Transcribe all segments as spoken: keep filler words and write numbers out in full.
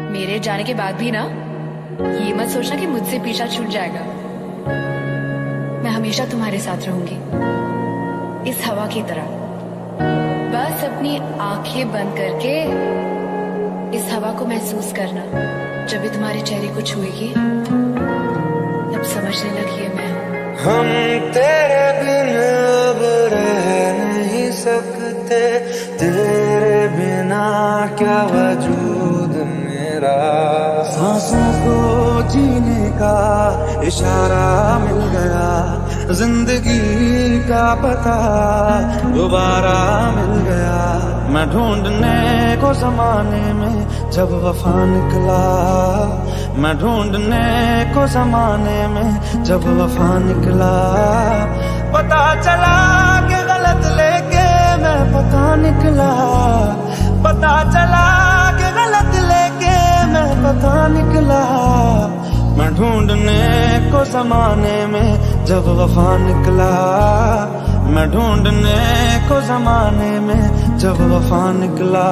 मेरे जाने के बाद भी ना ये मत सोचना कि मुझसे पीछा छूट जाएगा। मैं हमेशा तुम्हारे साथ रहूंगी, इस हवा की तरह। बस अपनी आंखें बंद करके इस हवा को महसूस करना। जब भी तुम्हारे चेहरे को छुएगी तब समझने लगी है मैं हूं। हम तेरे बिन अब रह नहीं सकते, तेरे बिना क्या वजूद मेरा। सांसों को जीने का इशारा मिल गया, जिंदगी का पता दोबारा मिल गया। मैं ढूंढने को जमाने में जब वफा निकला, मैं ढूंढने को जमाने में जब वफा निकला। पता चला कि गलत लेके मैं पता निकला, पता चला कि गलत लेके मैं पता निकला। मैं ढूंढने को जमाने में जब वफा निकला, मैं ढूंढने को जमाने में जब वफा निकला।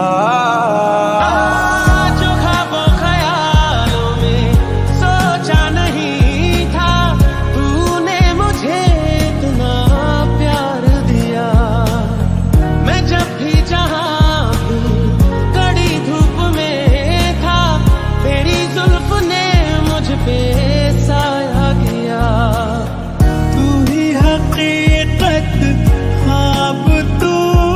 जो ख्वाबों ख्यालों में सोचा नहीं था, तूने मुझे इतना प्यार दिया। मैं जब भी जहाँ भी कड़ी धूप में था, तेरी जुल्फ ने मुझ पे साया किया। तू ही हकीकत, ख्वाब तू,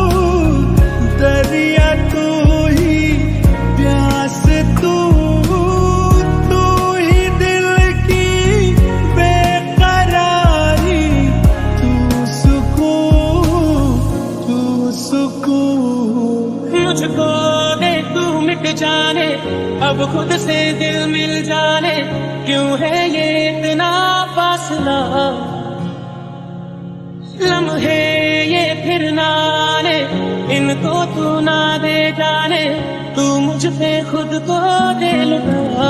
दरिया तू ही, प्यास तू, तू ही दिल की बेकरारी। तू सुकून, तू सुकून। मुझको दे तू मिट जाने, अब खुद से दिल मिल जाने। क्यों है ये इतना फासला, लम्हे ये फिर ना आने, इनको तू ना दे जाने। तू मुझ पे खुद को दे लुटा,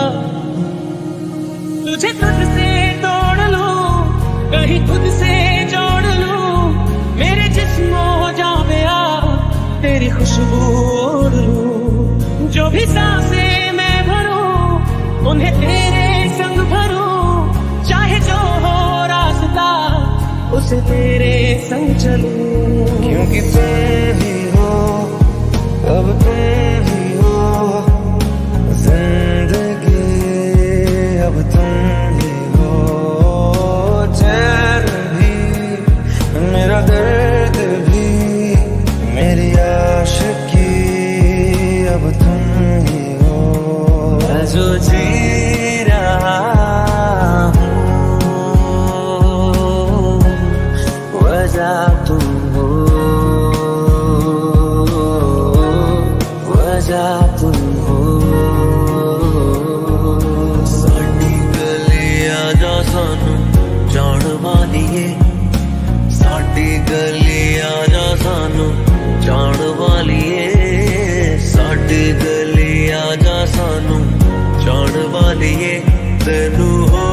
तुझे खुद से तोड़ लूं, कहीं खुद से जोड़ लूं। मेरे जिस्म हो जावे आ, तेरी खुशबू ओढ़ लूं। जो भी सांसें मैं भरूं, उन्हें तेरे संग भरूं। चाहे जो हो रास्ता, उसे तेरे संग चलूं। क्योंकि तुम ही हो, अब तुम ही हो जिंदगी, अब तुम ही हो। चैन भी, मेरा दर्द भी, मेरी आशिकी, अब तुम ही हो। मैं जो जी रहा वजह तुम हो, वजह तुम हो। साडी गली आजा सानू जान वालिए, साडी गली आजा सानू जान वालिए। साडी गली आजा सानू जान वालिए। तेनू हो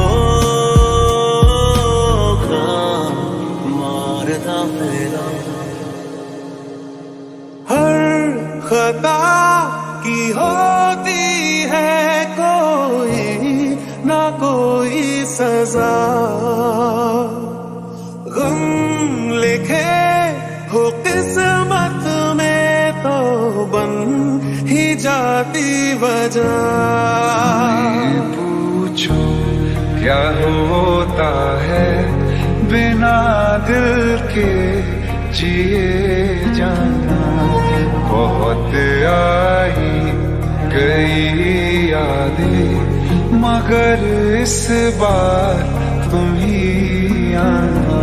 हर खता की होती है कोई ना कोई सजा, गम लिखे हो किस्मत में तो बन ही जाती वजह। पूछो क्या होता है बिना दिल के जिए जाना। बहुत आई गई यादें, मगर इस बार तुम ही आना।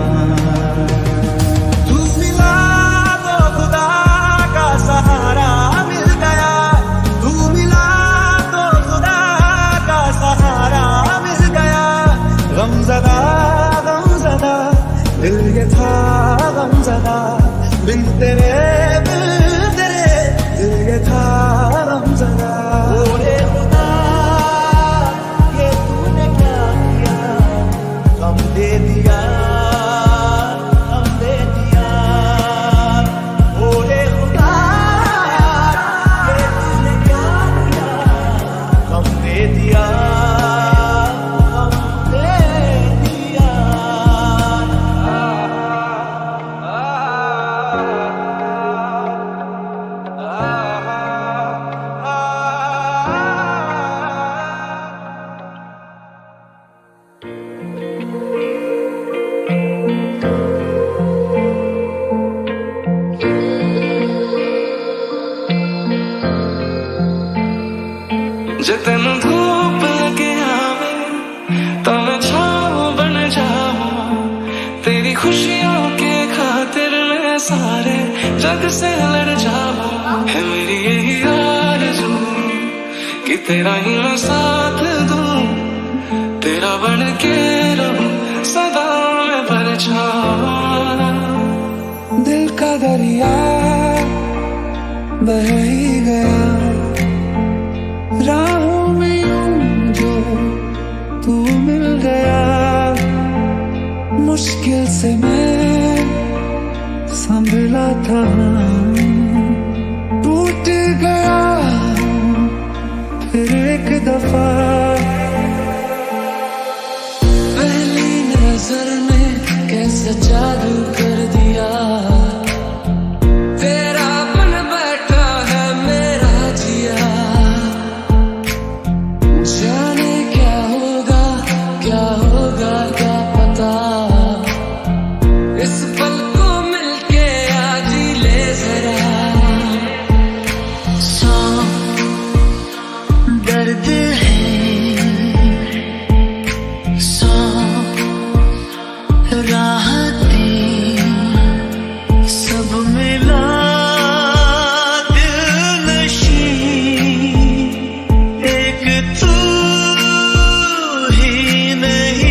तू मिला तो खुदा का सहारा मिल गया, तू मिला तो खुदा का सहारा मिल गया। गमज़दा गमज़दा दिल ये था गमज़दा, बिन तेरे बिन तेरे दिल ये था गमज़दा। ओरे खुदा ये तूने क्या किया, गम दे दिया, गम दे दिया। ओरे खुदा ये तूने क्या किया, गम जे तेन धूप लगे आवे तो मैं छाँव बन जाऊं, तेरी खुशियों के खातिर मैं सारे जग से लड़ जाऊं। है मेरी यही आरज़ू कि तेरा ही मैं साथ दूं, तेरा बन के रहूं सदा मैं परछावा। दिल का दरिया बह ही गया राहों में यूं जो तू मिल गया, मुश्किल से मैं संभला था टूट गया फिर एक दफा। पहली नजर में कैसे जादू कर दिया, तेरा बन बैठा है मेरा जिया। जाने क्या होगा क्या होगा क्या पता, इस पल को मिलके आज ही ले जरा। सौ दर्द है सौ राहतें सब मिला दिल नशीं, एक तू ही नहीं।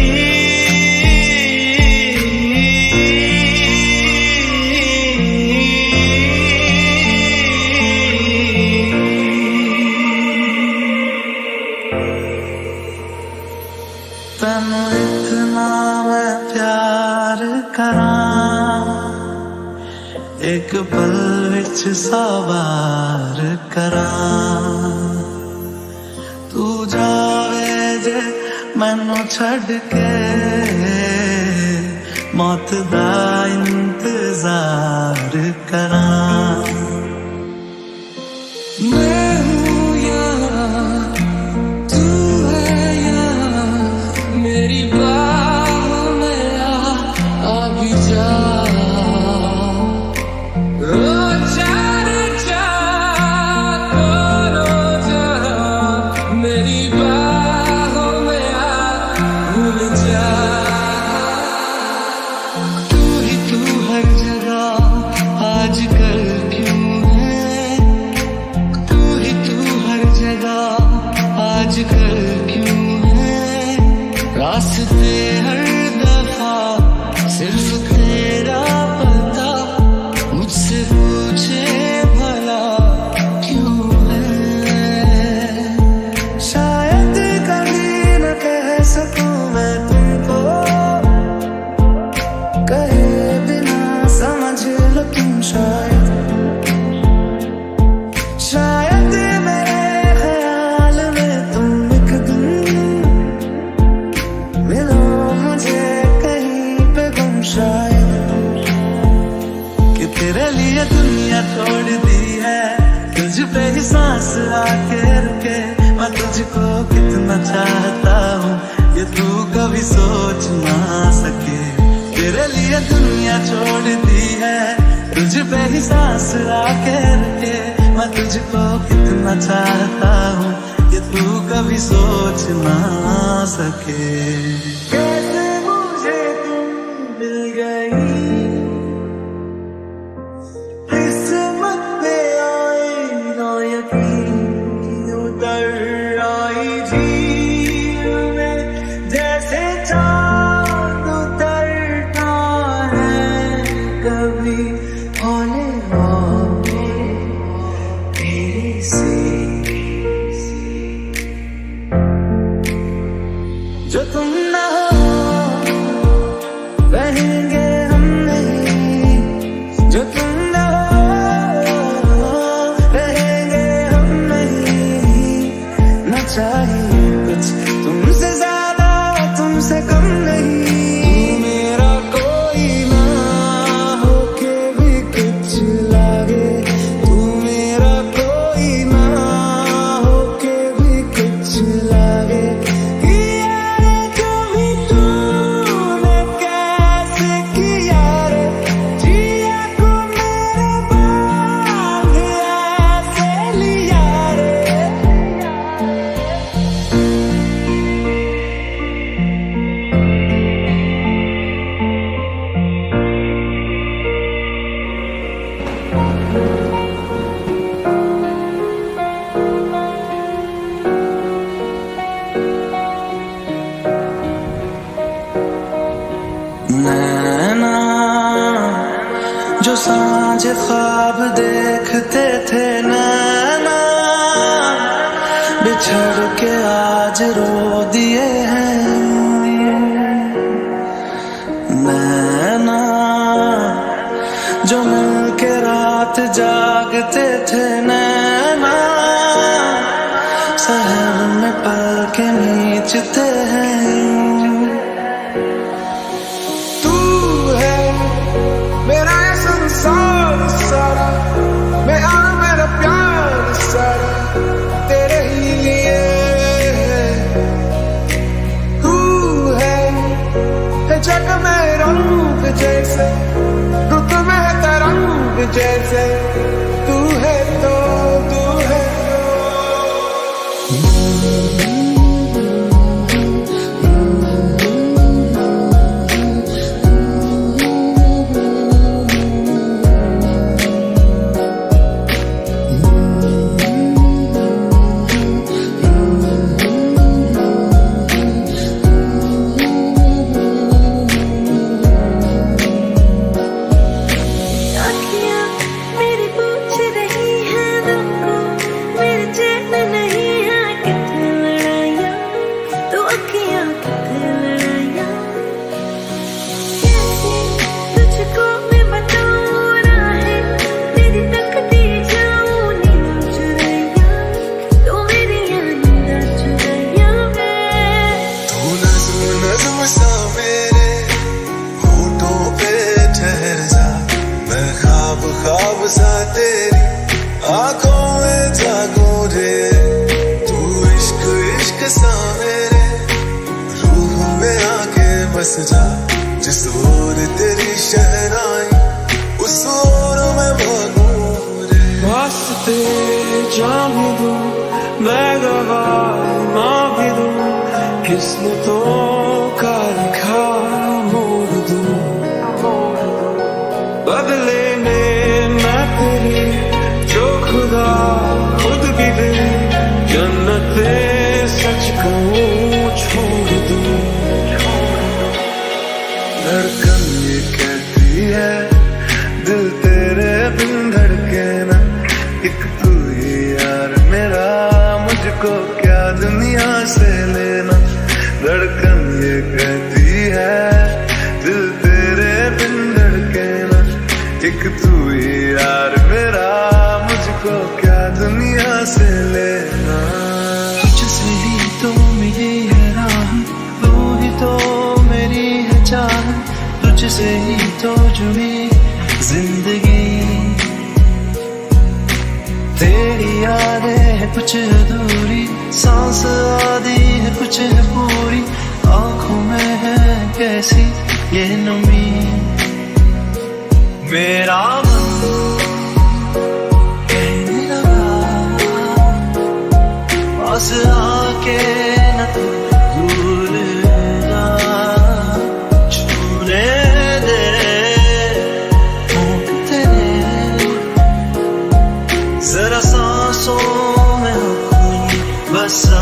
तैनू इतना मैं प्यार करां, एक पल विच सवार करां। तू जावे जे मैनू छड़ के, मौत दा इंतजार करां। मैं हूँ यहाँ तू है यहाँ, मेरी बाहों में आ आ भी जा। रो जा रे जा रो जा, मेरी बाहों में आ भूल जा। तू ही तू हर जगह आजकल क्यों है, तू ही तू हर जगह आजकल क्यों है। रास्ते हर दफा सिर्फ तेरा पता, मुझसे पूछे भला क्यों है। शायद कभी न कह सकूं मैं तुमको, कहे बिना समझ लो तुम शायद। शायद मेरे ख्याल में तुम एक दिन मिलो मुझे कहीं पे गुम शायद। कि तेरे लिए दुनिया छोड़ दी है, तुझ पे ही सांस आके रुके। मैं तुझको कितना चाहता हूँ ये तू कभी सोच ना सके। तेरे लिए दुनिया छोड़ दी है, तुझ पे ही सांस आके रुके। मैं तुझको कितना चाहता हूँ ये तू कभी सोच ना सके। कैसे मुझे तुम मिल गई, किस्मत पे आई ना यकीन, उतर आई झील में जैसे चाँद उतरता है कभी हौले हौले तेरे से। जो तुम ना हो रहेंगे हम नहीं, जो तुम ना हो रहेंगे हम नहीं। न चाहिए कुछ तुमसे ज्यादा तुमसे कम नहीं। तू मेरा कोई ना होके भी कुछ लागे, तू मेरा कोई ना होके भी कुछ लागे। ख्वाब देखते थे नैना, बिछड़ के आज रो दिए हैं नैना। जो मिल के रात जागते थे नैना, शहर में पल के नीचते हैं। तू है मेरा ये संसार सारा, मेरा मेरा प्यार सारा तेरे ही लिए है। तू है, है जग में रंग जैसे, रुत में है तरंग जैसे, तू है तो तू है जा। जिस ओर तेरी शहनाई उस ओर मैं भागूं रे। वास्ते जान भी दूं, मैं गवाह मां भी दूं, किस्मतों का लिखा मोड़ दूं। बदले में मैं तेरी जो खुदा खुद भी दे, जन्नते सच कहूं छोड़ दूं। धड़कन ये कहती है दिल तेरे बिन धड़के ना, एक तू ही यार मेरा, मुझको क्या दुनिया से लेना। धड़कन ये कहती है दिल तेरे बिन धड़के ना, एक तू ही यार मेरा, मुझको क्या दुनिया से लेना। तुझसे ही तो मिली है राह, तू ही तो मेरी है चाह, तुझसे ही तो जुड़ी जिंदगी। तेरी यादें है कुछ अधूरी, सांस आधी है कुछ है पूरी, आंखों में है कैसी ये नमी। मेरा मन कहने लगा पास आके न तू भूल जा, छूने दे होंठ तेरे, जरा सांसों में अपनी बसा।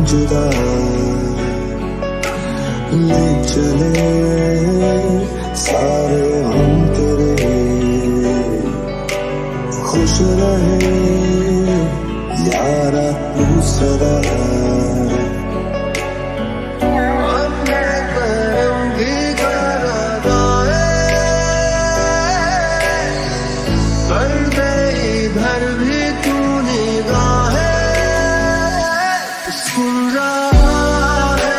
जुदा ले चले सारे हम तेरे, खुश रहे यारा तू सदा। अपने करम भी कराए कर दे इधर भी तू निगाहे सुन रहा है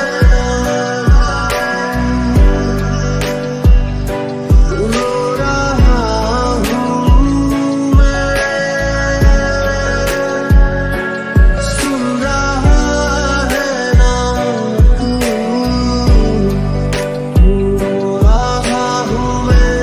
रो रहा हूँ मैं सुन रहा है नाम तू रो रहा हूँ मैं।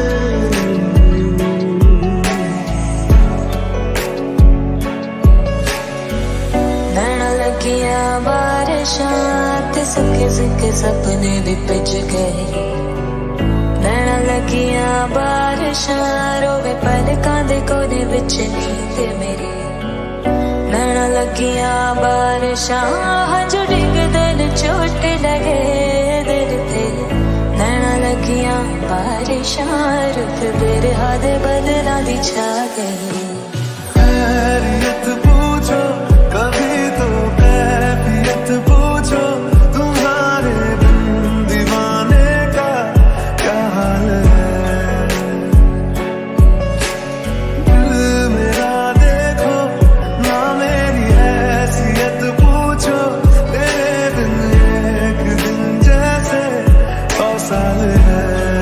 नैना लगिया बारिशां ते सुके सुके सपने भी पिज गए। नैना लगिया बारिशां रोवे पलकां दे कोने विच नींद मेरी। नैना लगिया बारिशां हंझू डिगदे न चोट लगे दिल ते। नैना लगिया बारिशां रुत बिरहा दे बदलां दी छा गई। खैरियत पूछो कभी तो कैफियत पूछो, तुम्हारे बिन दीवाने का क्या हाल है। दिल मेरा देखो ना मेरी हैसियत पूछो, तेरे बिन एक दिन जैसे सौ साल है।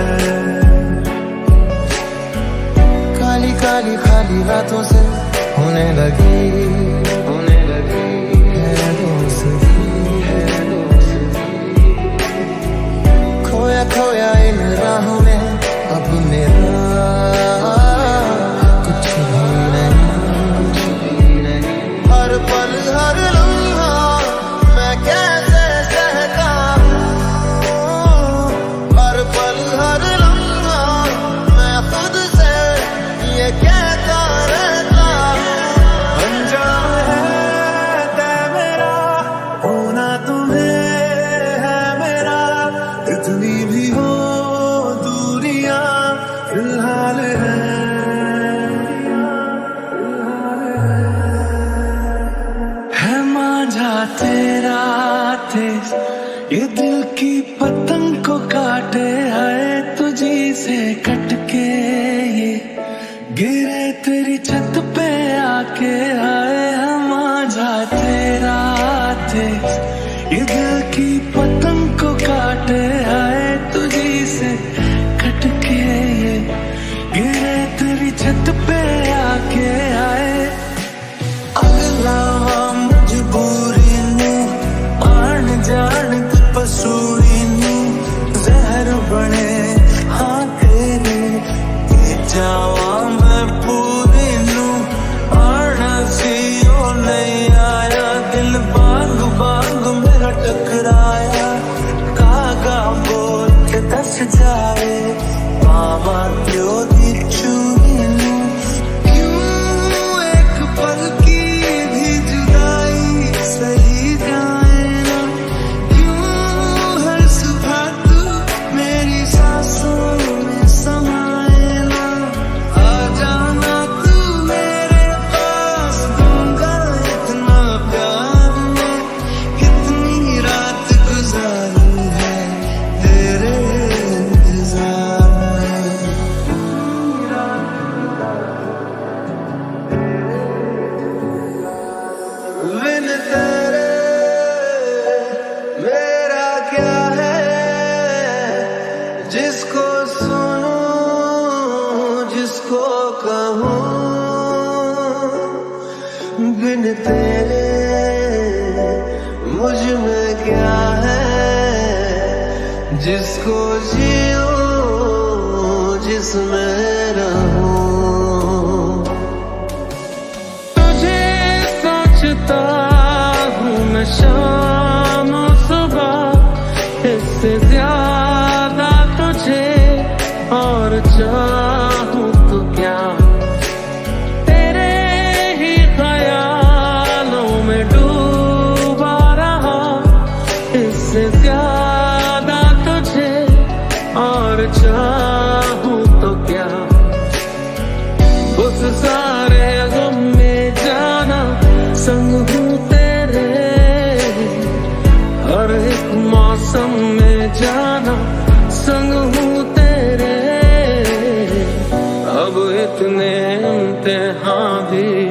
काली काली खाली रातों से होने लगी होने लगी है दोस्ती है दोस्ती। खोया खोया इन राहों में अब मेरा कुछ भी नहीं कुछ भी नहीं। हर पल हर लम्हा मैं कैसे सहता हूँ, हर पल हर लम्हा मैं खुद से ये कहता रहता हूँ। अंजाम है तय मेरा होना तुम्हें है मेरा, इतनी भी हो दूरियां फिलहाल है। है मांझा तेरा तेज ये दिल की पतंग को काटे, है तुझी से कटके ये गिरे तेरी छत पे आके। आए हम आजा तेरा तेज ये दिल की पतंग को काटे, आए तुझी से कटके ये गिरे तेरी छत पे आके। आए अगला मजबूरी नू आन जान पसूरी नू जहर बने हाँ तेरे ये जावा मैं पूरी नू आना सी ओ नहीं आया। दिल बाग बाग मेरा टकराया, कागा बोल के दस जाए मामा प्यो दी चूरी नू। क्यों एक पल की भी जुदाई सही जाए ना, क्यों हर सुबह तू मेरी सांसों में समाए ना। आ जाना तू मेरे पास दूंगा इतना प्यार मैं, कितनी रात गुजारी है तेरे इंतजार में। बिन तेरे मेरा क्या है, जिसको सुनूं जिसको कहूँ। बिन तेरे मुझ में क्या है, जिसको जीऊं जिसमें रहूं। तुझे सोचता हूँ मैं शाम सुबह, इससे ज्यादा तुझे और चाहूँ तो क्या। तेरे ही ख्यालों में डूबा रहा चाहूं तो क्या, उस सारे गम में जाना संग हूँ तेरे, हर एक मौसम में जाना संग हूँ तेरे। अब इतने इम्तिहान भी